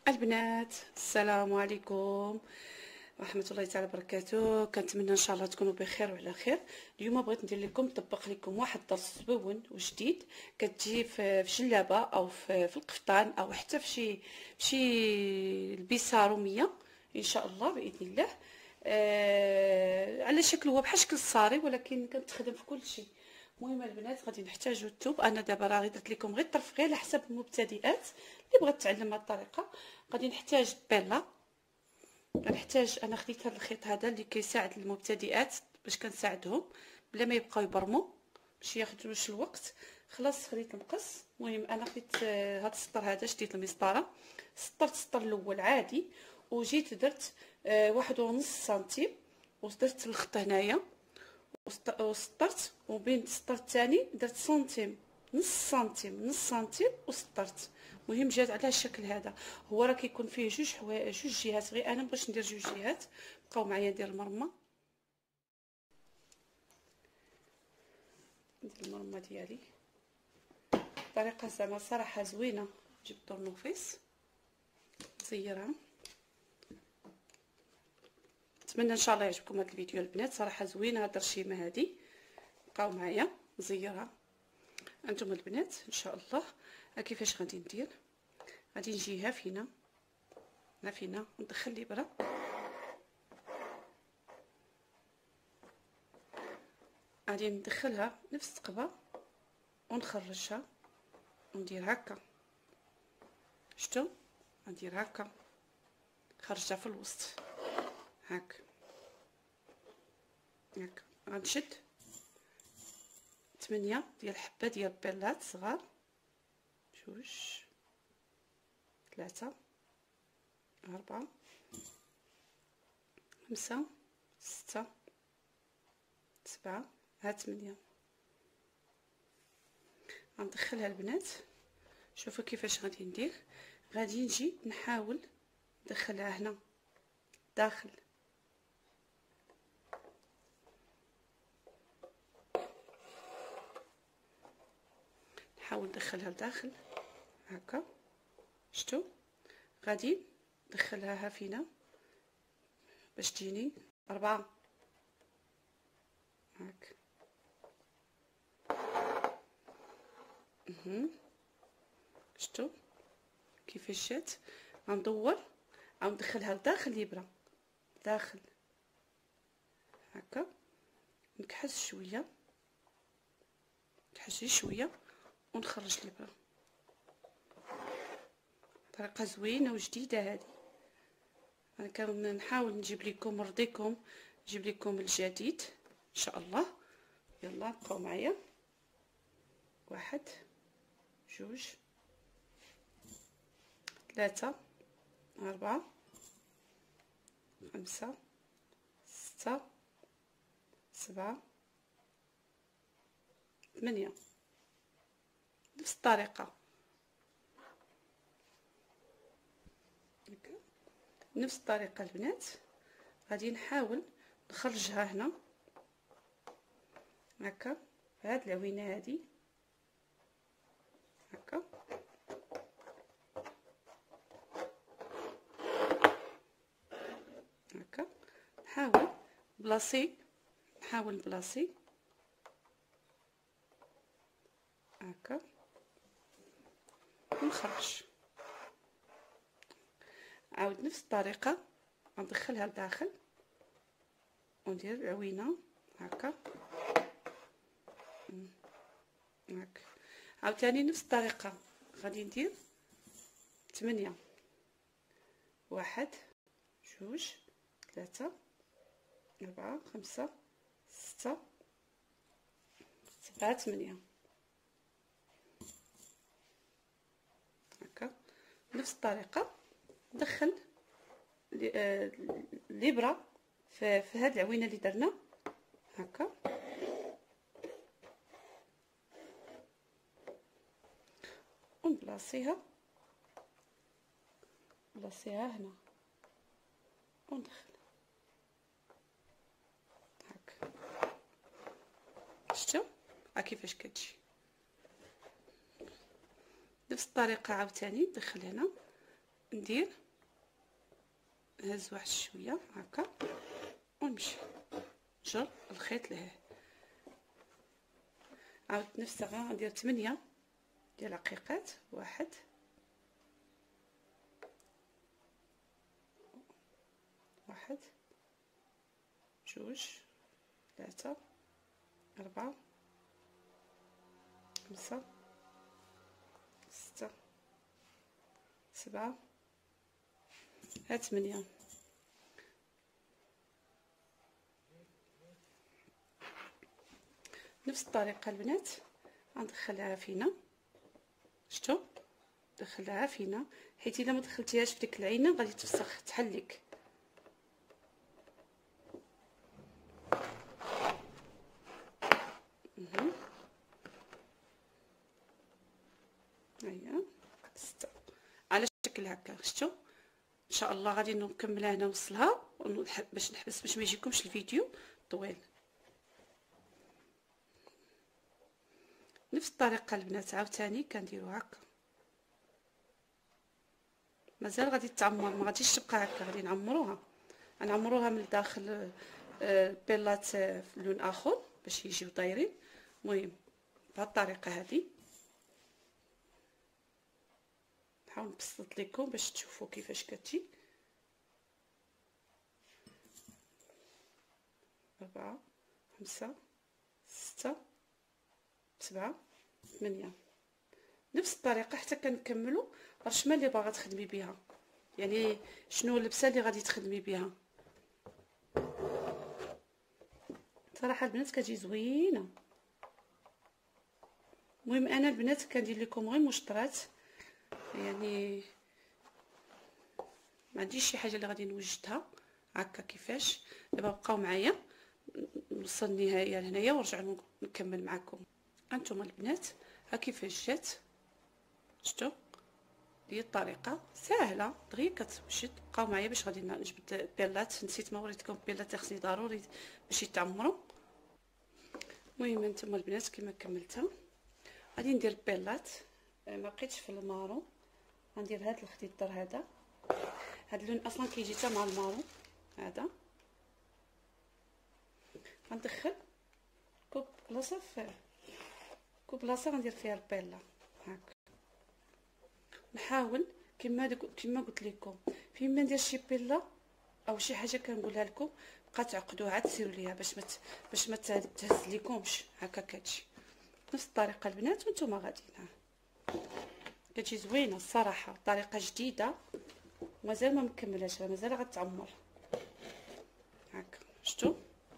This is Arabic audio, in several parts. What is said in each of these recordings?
البنات، السلام عليكم ورحمه الله تعالى وبركاته. كنتمنى ان شاء الله تكونوا بخير وعلى خير. اليوم بغيت ندير لكم نطبق لكم واحد الدرس زوين وجديد كتجي في جلابه او في القفطان او حتى في شي لبسه روميه ان شاء الله باذن الله. على شكل هو بحال شكل الصاري ولكن كنتخدم في كل شيء. المهم البنات غادي نحتاجو الثوب. انا دابا راه درت لكم غير الطرف غير على حسب المبتدئات اللي بغات تعلم هذه الطريقه. غادي نحتاج بيلا، غنحتاج انا خديت هذا الخيط هذا اللي كيساعد المبتدئات باش كنساعدهم بلا ما يبقاو يبرموا باش ياخذوش الوقت. خلاص خديت المقص. المهم انا خديت هذا السطر هذا، شديت المسطره، سطرت السطر الاول عادي وجيت درت 1.5 سنتيم ودرت الخط هنايا وسطرت، وبين السطر الثاني درت سنتيم، نص سنتيم وسطرت. مهم جات على الشكل هذا. هو راه كيكون فيه جوج جهات، غير انا مبغيتش ندير جوج جهات. بقاو معايا ندير المرمى، ندير المرمى ديالي بطريقه زعما صراحه زوينه. جبت طرنوفيس نزيرها. نتمنى ان شاء الله يعجبكم هذا الفيديو البنات، صراحه زوينه هاد الرشيمه هذه. بقاو معايا نزيرها انتم البنات ان شاء الله. كيفاش غادي ندير؟ غادي نجيها فينا وندخل الابره غادي ندخلها نفس الثقبه ونخرجها وندير هكا. شفتوا؟ غندير هكا، خرجتها في الوسط هكا. غنشد 8 ديال الحبه ديال البيلات صغار، 2 3 4 5 6 7 ها 8. غندخلها البنات. شوفوا كيفاش غادي ندير. غادي نجي نحاول ندخلها هنا داخل، نحاول ندخلها لداخل هكا. شفتوا؟ غادي ندخلها فينا باش تجيني 4 هاك. شفتوا كيفاش جات؟ غندور او ندخلها لداخل الابره، داخل هكا. نكحس شويه، نكحس شويه ونخرج الابره. طريقه زوينه وجديده هذه. انا كنحاول نجيب لكم نرضيكم، نجيب لكم الجديد ان شاء الله. يلا بقاو معايا. 1 2 3 4 5 6 7 8. نفس الطريقه، نفس الطريقه البنات. غادي نحاول نخرجها هنا هكا، هاد العوينه هادي هكا. هكا نحاول نبلاصي هكا ونخرج. عاود نفس الطريقه ندخلها لداخل وندير العوينه هكا هكا. عاوتاني نفس الطريقه غادي ندير 8. 1 2 3 4 5 6 7 8 هكا. نفس الطريقه ندخل الابره في هاد العوينه اللي درنا هكا. ونبلاصيها هنا وندخل هكا. شفتوا كيفاش كتجي؟ نفس الطريقه عاوتاني ندخل هنا ندير نهز واحد شويه هكا ونمشي نجر الخيط لهيه. عاود نفس الصغيره ندير 8 ديال العقيقات. 1 1 2 3 4 5 6 7 8. نفس الطريقه البنات غندخلها فينا. شفتوا دخلها فينا حيت الا ما دخلتيهاش في ديك العينه غادي تفسخ تحليك. هيا 6 على شكل هكا. شفتوا ان شاء الله غادي نكملها هنا نوصلها باش نحبس باش ما يجيكمش الفيديو طويل. نفس الطريقه البنات عاوتاني كنديرو هكا. مازال غادي تعمر، ما غاديش تبقى هكا، غادي نعمروها. غنعمروها من الداخل بيلات في لون اخر باش يجيو دايرين. المهم بهذه الطريقه هذه نحاول نبسط لكم باش تشوفوا كيفاش كتجي. 4 5 6 7 8. نفس الطريقه حتى كنكملوا الرشمه اللي باغا تخدمي بها، يعني شنو اللبسه اللي غادي تخدمي بها. صراحه البنات كتجي زوينه. المهم انا البنات كندير لكم غير مشطرات، يعني ما عنديش شي حاجه اللي غادي نوجدها هكا كيفاش. دابا بقاو معايا نوصل النهايه لهنايا ونرجع نكمل معكم. انتم البنات ها كيفاش جات. شفتوا هي الطريقه سهله دغيا كتوجد. بقاو معايا باش غادي نجبد البيلات. نسيت ما وريتكم البيلات خصني ضروري باش يتعمروا. المهم انتم البنات كما كملتها غادي ندير البيلات. ما بقيتش في المارو، غندير هذا الخضيضر هذا. هذا اللون اصلا كيجي حتى مع المارو هذا. غندخل كوب بلاصه كوب بلاصه غندير فيها البيلا هكا. نحاول كما قلت لكم فين ما ندير شي بيلا او شي حاجه كنقولها لكم بقى تعقدوها عاد سيروا ليها باش ما تهز ليكمش هكا. كتجي نفس الطريقه البنات وانتم غاديين. كتجي زوينه الصراحه، طريقه جديده مازال ما مكملاش، مازال غتعمر هكا. شفتوا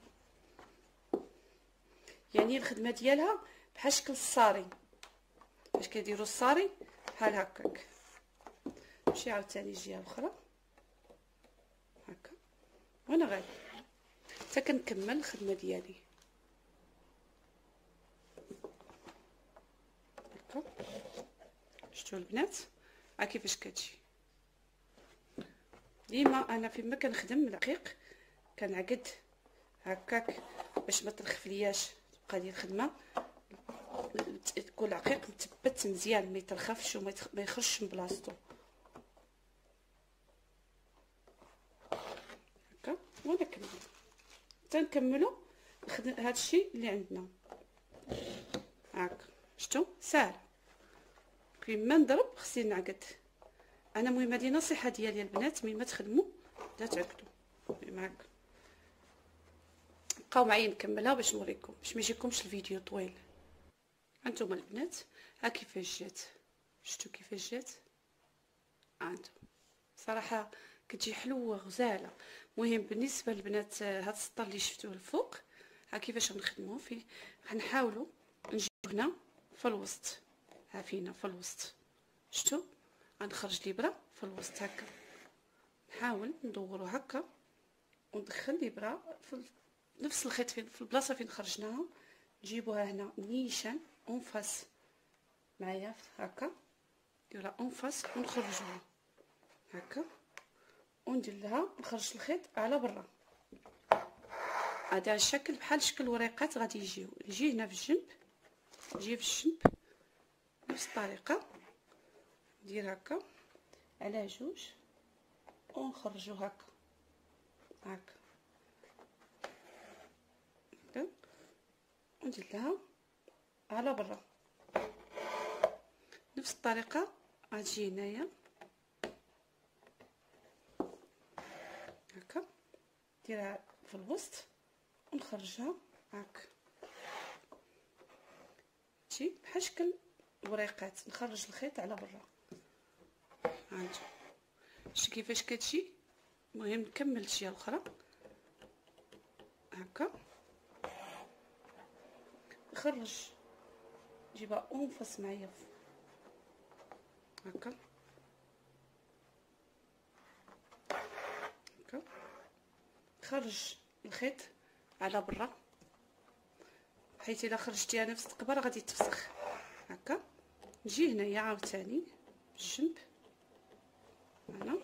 يعني الخدمه ديالها بحال شكل الصاري، فاش كيديروا الصاري بحال هكاك. نمشي عاوتاني الجهه الاخرى هكا وانا غادي حتى كنكمل الخدمه ديالي هكا. شفتوا البنات ها كيفاش كتجي. ديما انا فيما كنخدم العقيق كنعقد هكاك باش ما ترخفلياش تبقى ديال الخدمه. تكون العقيق مثبت مزيان ما يترخفش وما يخرجش من بلاصتو هكا. وانا كمل تنكملوا هذا الشيء اللي عندنا هكا. شفتوا ساهل كيما نضرب خصني نعقد انا. المهم هذه نصيحه ديالي البنات، ملي ما تخدموا لا تعقدوا هكا. بقاو معايا نكملها باش نوريكم باش ما يجيكمش الفيديو طويل. هانتوما البنات ها كيفاش جات. شفتوا كيفاش جات هانتوما صراحه كتجي حلوه غزاله. المهم بالنسبه للبنات هاد السطر اللي شفتوه الفوق ها كيفاش غنخدموه فيه. غنحاولوا نجيو هنا في الوسط، ها فينا في الوسط. شفتوا غنخرج الابره في الوسط هكا. نحاول ندورو هكا وندخل الابره في نفس الخيط في البلاصه فين خرجناها. نجيبوها هنا نيشان اونفاس معايا هكا. نديرها اونفاس ونخرجوها هكا وندير لها نخرج الخيط على برا. هذا الشكل بحال شكل وريقات غادي يجيو. نجي هنا في الجنب، نجي في الجنب نفس الطريقه ندير هكا على جوج ونخرجو هكا هكا وندير لها على برا. نفس الطريقه غتجي هنايا هكا نديرها في الوسط ونخرجها هكا تجي بحال شكل وريقات. نخرج الخيط على برا. هانتو شتي كيفاش كتجي. المهم نكمل الجهه الاخرى هكا. نخرج جيبها اونفاس معايا هكا هكا. نخرج الخيط على برا حيت الا خرجتيها نفس التقبر غادي تفسخ هكا. نجي هنايا عاوتاني بالجنب هنا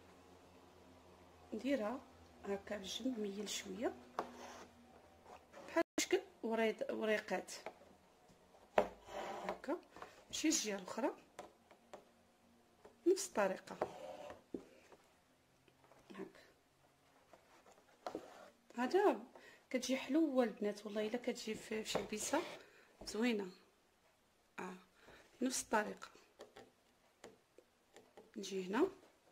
نديرها هكا بالجنب ميل شويه بحال شكل وريقات هكا. ماشي الجهه الاخرى نفس الطريقه هكا. هذا كتجي حلوه البنات والله الا كتجي في شي لبسه زوينه. نفس الطريقه نجي هنا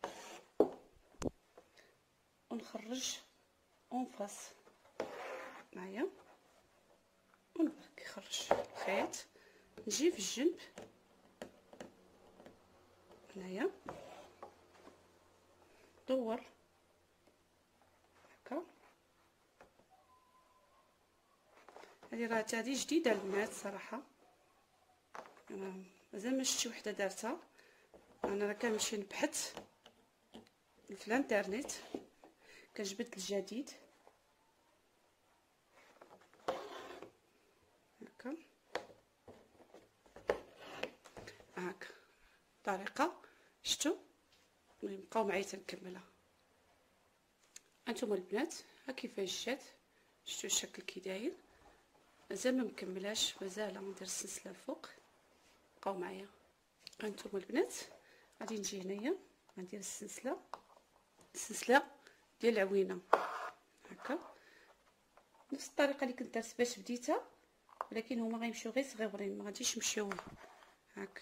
ونخرج اونفاس معايا ونبرك يخرج الخيط. نجي في الجنب هنايا دور هكا. هذه راه هذه جديده البنات صراحه. انا مازال ما شفتي وحده دارتها. انا راه كنمشي نبحث في الانترنت كنجبد الجديد هكا هكا طريقه. شفتوا المهم بقاو معايا تنكملها. انتم البنات ها كيفاش جات. شفتوا الشكل كي داير. مازال ما مكملاش مازال ندير السلسله الفوق. بقاو معايا. انتم البنات غادي نجي هنايا غندير السلسله ديال العوينه هكا نفس الطريقه اللي كنت درت باش بديتها ولكن هما غيمشيو غير صغيورين ما غاديش يمشيو هكا.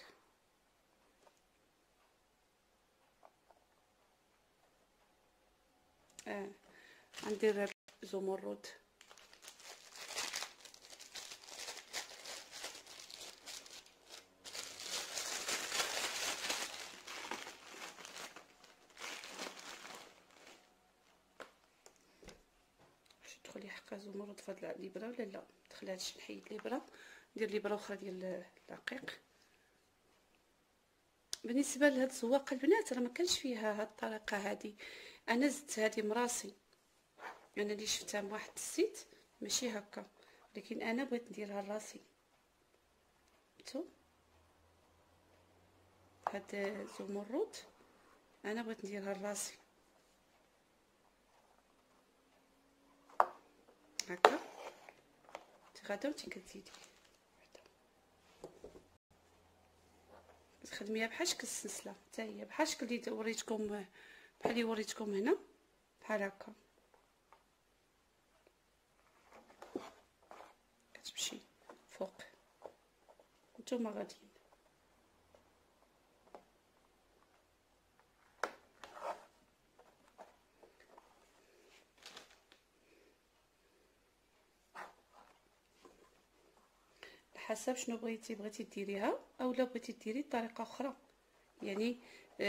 غندير زمرد تدخلي حقا زمرد في هاد الابره ولا لا دخلاتش. نحيد الابره ندير الابره اخرى ديال الرقيق. بالنسبه لهاد الزواقه البنات راه ما كانش فيها هاد الطريقه هادي. انا زدت هادي مراسي. انا اللي شفتها من واحد السيت ماشي هكا لكن انا بغيت نديرها لراسي. شفتوا هاد زمرد انا بغيت نديرها لراسي هكا. غادا وانت كتزيدي تخدميها بحال شكل السلسله حتى هي بحال شكل اللي وريتكم بحال اللي وريتكم هنا بحال هكا كتمشي فوق. نتوما غاديين حسب شنو بغيتي ديريها اولا بغيتي ديري بطريقه اخرى يعني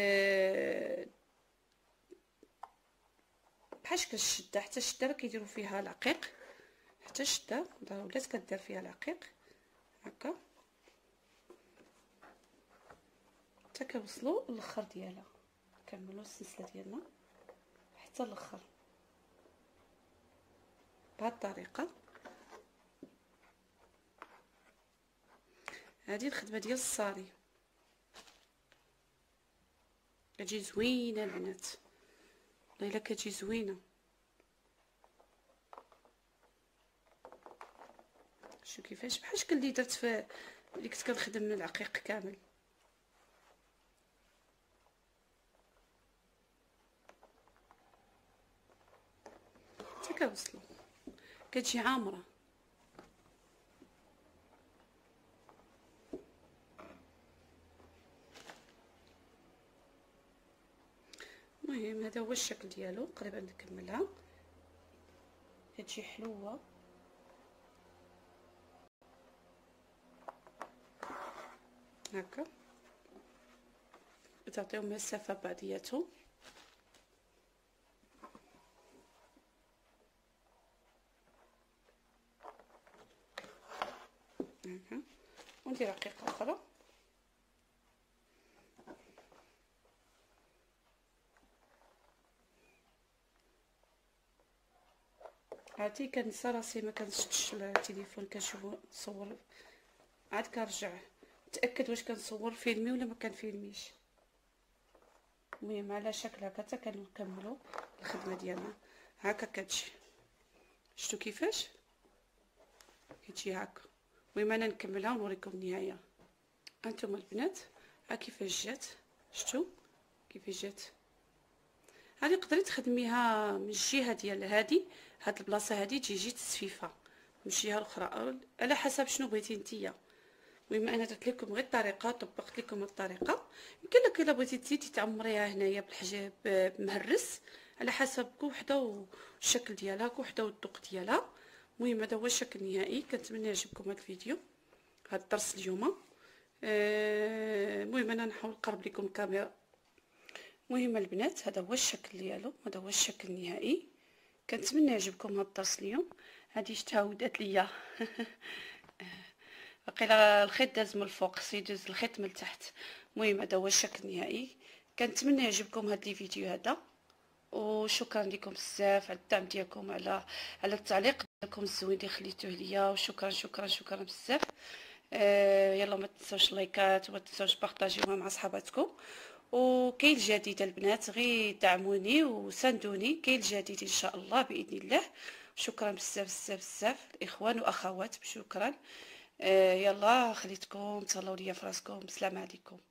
بحال شكل الشده. حتى الشده راه كيديروا فيها العقيق. حتى الشده ولات كدير فيها العقيق هكا حتى كنوصلوا للاخر ديالها. نكملوا السلسله ديالنا حتى الاخر بهذه الطريقه. هذه الخدمه ديال الصاري كتجي زوينه البنات والله الا كتجي زوينه. شوف كيفاش بحال شكل اللي درت في اللي كنت كنخدم من العقيق كامل. هكا وصلوا، كتجي عامره. المهم هذا هو الشكل ديالو. قريبا نكملها، كتجي حلوه هكا، تعطيهم مسافه بعضياتهم. هكا وندير رقيقه اخرى. عادي كنسى راسي ما كنشدش التليفون كنشوف نصور، عاد كنرجع نتاكد واش كنصور فيلمي ولا ما كنفيلميش. المهم على شكل هكا حتى كنكملوا الخدمه ديالنا. هكا كتجي، شفتوا كيفاش كتجي هكا. المهم انا نكملها ونوريكم النهايه. انتم البنات ها كيفاش جات، شفتوا كيفاش جات. هذه تقدري تخدميها من الجهه ديال هذه، هاد البلاصه هذه تجي تسفيفه، من الجهه الاخرى على حسب شنو بغيتي نتيا. المهم انا درت لكم غير الطريقه، طبقت لكم الطريقه. يمكن لك الا بغيتي تزيدي تعمريها هنايا بالحجاب مهرس على حسب كل وحده والشكل ديالها، كل وحده والذوق ديالها. المهم هذا هو الشكل النهائي. كنتمنى يعجبكم هذا الفيديو، هذا الدرس اليوم. المهم انا نحاول نقرب لكم الكاميرا. المهم البنات هذا هو الشكل ديالو، هذا هو الشكل النهائي. كنتمنى يعجبكم هذا الدرس اليوم. هذه شتها ودات ليا وقيلا الخيط داز من الفوق، خصو يدوز الخيط من التحت. المهم هذا هو الشكل النهائي. كنتمنى يعجبكم هذا الفيديو هذا، وشكرا لكم بزاف على الدعم ديالكم، على التعليق ديالكم الزوين اللي خليتوه ليا، وشكرا شكرا شكرا بزاف. يلا ما تنسوش اللايكات وما تنسوش بارطاجيوها مع صحاباتكم. وكاين الجديد البنات، غير دعموني وساندوني، كاين الجديد ان شاء الله باذن الله. شكرا بزاف بزاف بزاف الاخوان واخوات، شكرا. يلا خليتكم تهلاو ليا فراسكم. السلام عليكم.